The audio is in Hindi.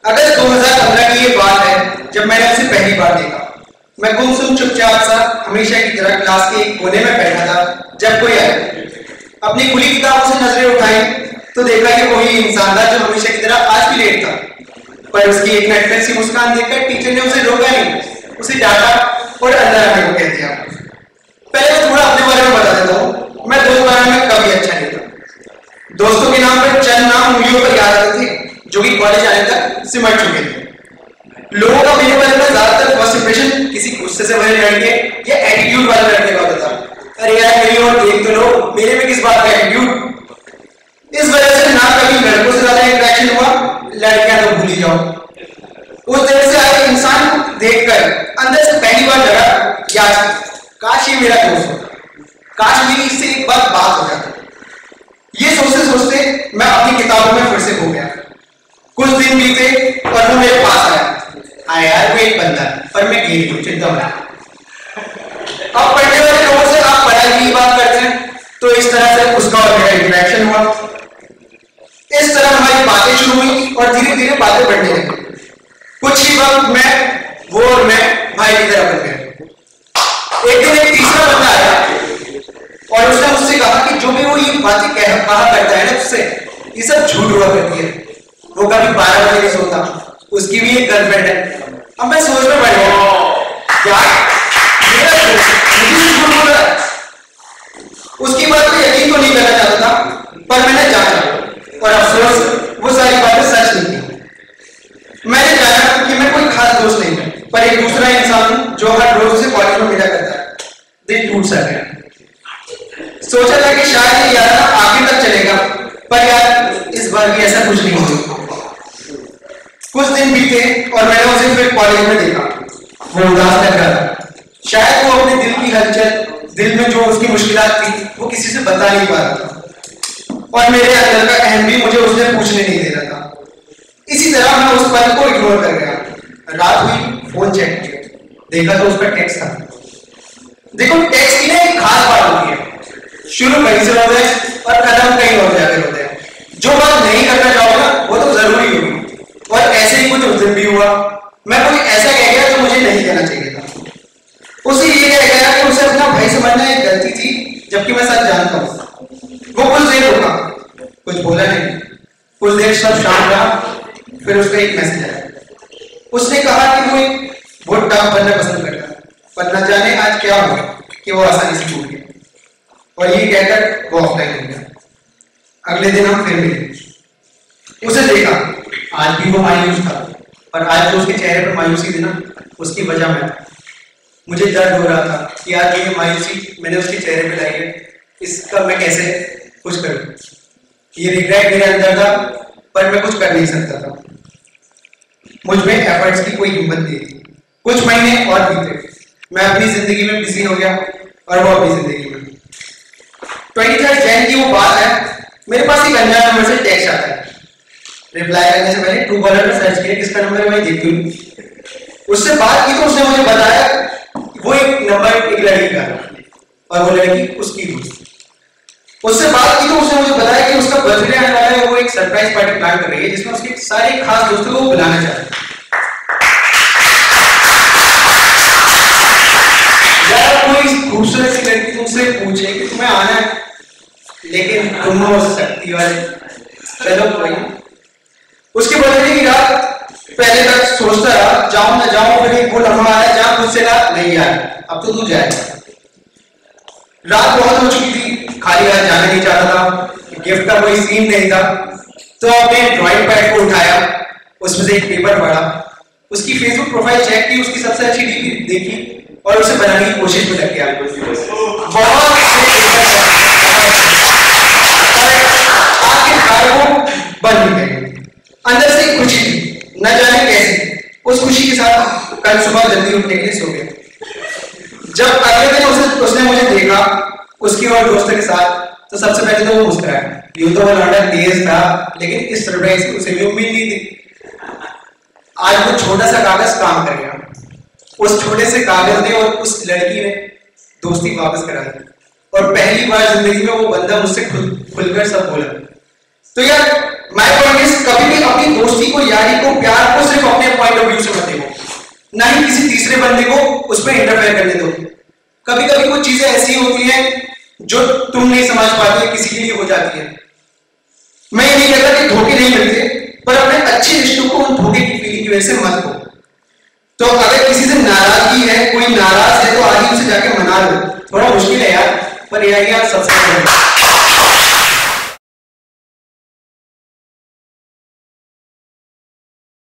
अगस्त 2015 की ये बात है जब मैंने उसे पहली बार देखा। मैं गुमसुम चुपचाप सा हमेशा की तरह क्लास के एक कोने में बैठा था जब कोई आया। अपनी खुली किताबों से नजरें उठाई तो देखा कि वही इंसान था जो हमेशा की तरह आज भी लेट था। पर उसकी एक नटखट सी मुस्कान देखकर टीचर ने उसे रोका नहीं, उसे डांटा और अंदर आने को कह दिया। पहले मैं थोड़ा अपने बारे में बता देता हूँ। मैं दोस्त बनाने में कभी अच्छा नहीं था। दोस्तों के नाम पर चंद नाम उंगलियों पर याद आते थे जो कि कॉलेज आने तक सिमट चुके थे। लोगों का मेरे बारे में ज्यादातर फर्स्ट इंप्रेशन किसी गुस्से से भरे लड़के या एटीट्यूड वाले लड़के का होता था। अरे यार मेरी और देख तो लो, मेरे में किस बात का एटीट्यूड। इस वजह से ना कभी लड़कों से ज्यादा इंटरेक्शन हुआ, लड़कियां तो भूल ही जाओ। उस देर से आए इंसान को देखकर अंदर से पहली बार लगा यार काश ये मेरा दोस्त होता, काश मेरी इससे एक बार बात हो जाती। ये सोचते सोचते मैं अपनी किताबों में फिर से खो गया। कुछ दिन बीते और वो मेरे पास आया। हाँ यार वो एक बंदा, पर मैं गेली हूँ, चिंता मत। अब पढ़ने वाले लोगों से आप पढ़ाई की बात करते हैं तो इस तरह से उसका और मेरा इंटरेक्शन हुआ। इस तरह हमारी बातें शुरू हुई और धीरे धीरे बातें बढ़ने लगी। कुछ ही वक्त में वो और मैं भाई की तरह बन गए। एक दिन एक तीसरा बंदा आया और उसने मुझसे कहा कि जो भी वो ये बातें कहा करता है ना उससे ये सब झूठ हुआ करती है। वो कभी 12 बजे नहीं सोता, उसकी भी एक गर्लफ्रेंड है। अब मैं सोच में पड़ गया यार मेरा मुझे झूठ बोल रहा है। उसकी बात पे यकीन तो नहीं करना चाहता था, पर मैंने जाना और अफसोस वो सारी बातें सच नहीं थी। मैंने जाना कि मैं कोई खास दोस्त नहीं है, पर एक दूसरा इंसान जो हर रोज उसे कॉलेज में मिला करता है। दिल टूट सा गया। सोचा था कि शायद ये यार आगे तक चलेगा, पर यार इस बार भी ऐसा कुछ नहीं हुआ। कुछ दिन बीते और मैंने उसे फिर कॉलेज में देखा। वो उदास लग रहा था। शायद वो अपने दिल की हलचल, दिल में जो उसकी मुश्किलात थी वो किसी से बता नहीं पा रहा था और मेरे अंदर का अहम भी मुझे उसने पूछने नहीं दे रहा था। इसी तरह मैं उस पल को इग्नोर कर गया। रात हुई, फोन चेक किया, देखा तो उस पर टेक्स्ट था। देखो टेक्स्ट की ना एक खास बात होती है, शुरू कहीं से होता है और खत्म कहीं और जाकर होता है। जो बात नहीं करना चाहोगे ना वो तो जरूरी होगी, और ऐसे ही कुछ उस दिन भी हुआ। मैं कुछ ऐसा कह गया जो मुझे नहीं कहना चाहिए था। उसे ये कह गया कि उसे अपना भाई समझना एक गलती थी, जबकि मैं सच जानता हूँ। वो कुछ देर रुका, कुछ बोला नहीं। कुछ देर सब शांत रहा, फिर उसका एक मैसेज आया। उसने कहा कि वो एक बहुत टफ बनना पसंद करता है, पर न जाने आज क्या हुआ कि वो आसानी से छूट गया। और ये कहकर वो ऑफलाइन हो गया। अगले दिन हम फिर मिले। उसे देखा, आज भी वो मायूस था, पर आज जो उसके चेहरे पर मायूसी थी ना उसकी वजह मैं था। मुझे दर्द हो रहा था कि आज ये मायूसी मैंने उसके चेहरे पे लाई है, इसका मैं कैसे कुछ करूं। ये रिग्रेट मेरे अंदर था, पर मैं कुछ कर नहीं सकता था। मुझ में एफर्ट्स की कोई हिम्मत नहीं थी। कुछ महीने और बीते, मैं अपनी जिंदगी में बिजी हो गया और वो अपनी जिंदगी में। 23 जैन की वो बात है, मेरे पास एक अनजान नंबर से टेक्स्ट आता है। रिप्लाई करने से पहले ट्रूकॉलर पे सर्च किया किसका नंबर है, मैं देखती हूँ। उससे बात की तो उसने मुझे बताया वो एक नंबर एक लड़की का और वो लड़की उसकी दोस्त। उससे बात की तो उसने मुझे बताया कि उसका बर्थडे आने वाला है, वो एक सरप्राइज पार्टी प्लान कर रही है जिसमें उसके सारे खास दोस्तों को वो बुलाना चाहता है। यार कोई खूबसूरत सी लड़की तुमसे पूछे कि तुम्हें आना है, लेकिन तुम हो सकती वाले, चलो कोई। उसके बर्थडे की रात पहले तक सोचता रहा जाऊं ना जाऊं, फिर एक वो लम्हा आया जहां खुद से कहा नहीं यार अब तो तू जाएगा। रात बहुत हो चुकी थी, खाली हाथ जाना नहीं चाहता था, गिफ्ट का कोई सीन नहीं था, तो अपने ड्राइंग पैड को उठाया, उसमें से एक पेपर पढ़ा, उसकी फेसबुक प्रोफाइल चेक की, उसकी सबसे अच्छी डीपी देखी और उसे बनाने की कोशिश में लग गया। बहुत आखिरकार वो बन गई। अंदर से खुशी थी, न जाने कैसे। उस खुशी के साथ कल सुबह जल्दी उठने के लिए सो गया। जब अगले दिन उसने मुझे देखा उसकी और दोस्तों के साथ, तो सबसे पहले तो वो मुस्कुराया। यूं तो वो लौंडा तेज था, लेकिन इस सरप्राइज की उसे भी उम्मीद नहीं थी। आज वो छोटा सा कागज काम कर गया। उस छोटे से कागज ने और उस लड़की ने दोस्ती वापस करा दी और पहली बार जिंदगी में वो बंदा मुझसे खुलकर सब बोला। तो यार माय पॉइंट इज, कभी भी अपनी दोस्ती को, यारी को, प्यार को सिर्फ अपने पॉइंट ऑफ व्यू से मत देखो, ना ही किसी तीसरे बंदे को उसमें इंटरफेयर करने दो। कभी कभी कुछ चीजें ऐसी होती हैं जो तुम नहीं समझ पाते, किसी के लिए हो जाती है। मैं ये नहीं कहता कि धोखे नहीं मिलते, पर अपने अच्छे रिश्तों को उन धोखे की फीलिंग की वजह से मत हो। तो अगर किसी से नाराजगी है, कोई नाराज है, तो आगे उसे जाके मना लो। थोड़ा मुश्किल है यार, पर यार सबसे